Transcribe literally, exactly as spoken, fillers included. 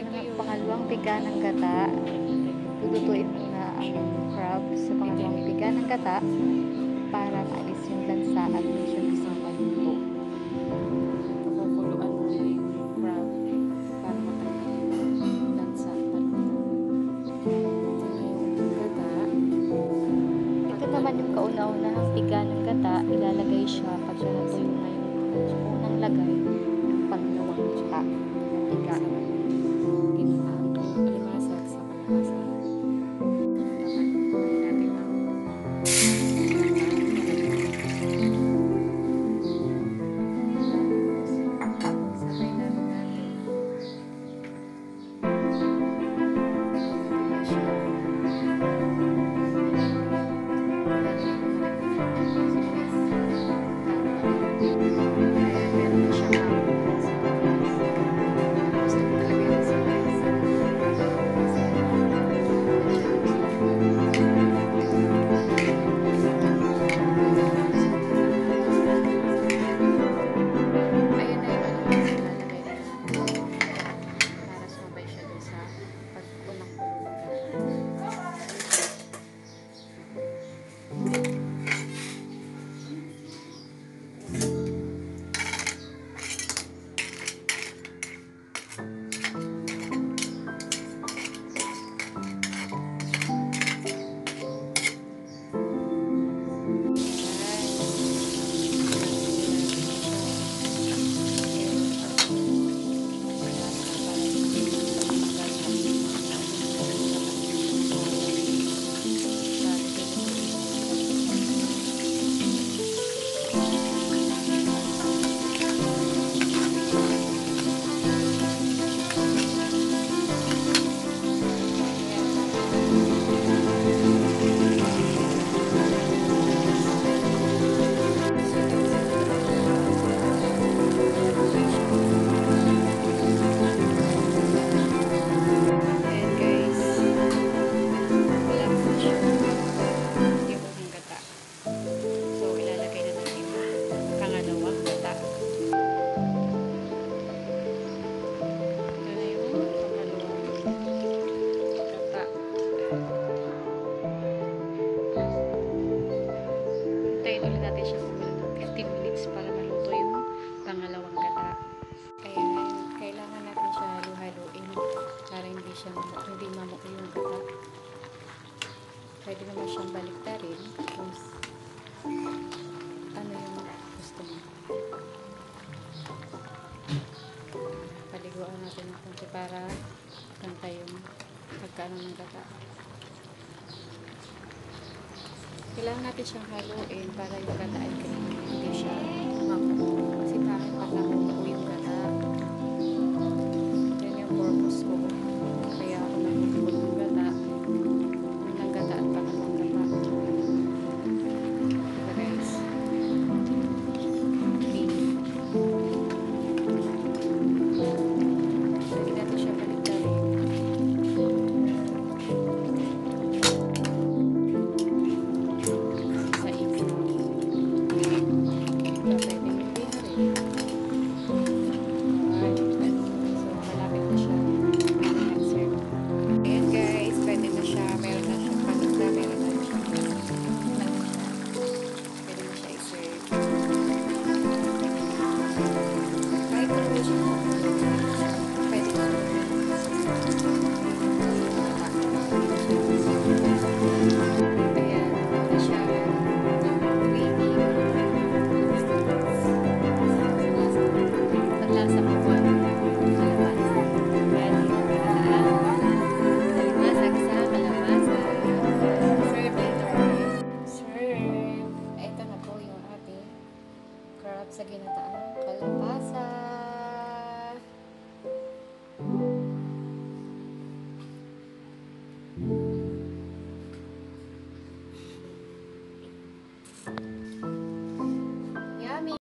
na nga pangalawang piga ng gata. Lulutuin muna ang crab sa pangalawang piga ng gata para maalis yung lansa at medyo gisang maluto. Pakukuluan mo na yung crab para matanggal yung lansa at maluto. Ito na yung gata. Ito naman yung kauna-unahang piga ng gata. Ilalagay siya pag natuyo na yung unang lagay ng pangalawang gata ng piga. Ginataan ko alimasag sa kalabasa. Tatakpan natin ang sabay natin natin. Ayun na yung ano, ilalagay na natin para sumabay siya dun sa pag-unang kulungan. Ayan guys, wala po siya yung unang gata. So ilalagay na natin yung pangalawang gata. Ito na yung pangalawang gata. Hintayin ulit natin siya kung ng fifteen minutes para maluto yung pangalawang gata. Ayan, kailangan natin siya halo-haloin para hindi siya hindi mamuko yung gata. Pwede naman siyang baliktarin kung ano yung gusto mo. Paliguan natin ng konti para pantay yung pagkaano ng gata. Kailangan natin siyang haluin para yung gata ay creamy, hindi siya mamuko. Kasi pangit pag namuko